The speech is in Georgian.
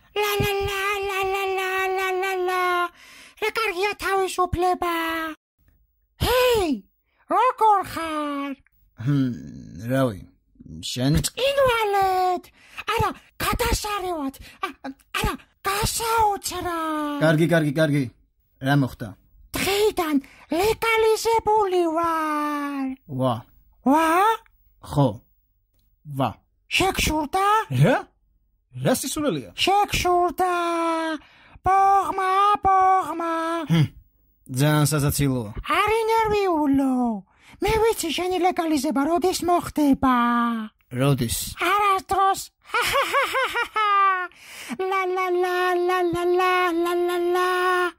ლა ლა ლა ლა ლა ლა ლა ლა ლა რა კარგია თავისუფლება ჰეი როგორ ხარ რავი შენ ინვალეთ არა გადასარევად არა გასაოცრა კარგი რა მოხდა დღეიდან ლეგალიზებული ვარ ვა ხო ვა შეგშურდა რა სისულელია შეგშურდა ბოღმა ძალიან სასაცილოა არი ნერვიულო მე ვიცი შენი ლეგალიზება როდის მოხდება როდის არასდროს ლა ლა ლა ლა ლა ლა ლა ლა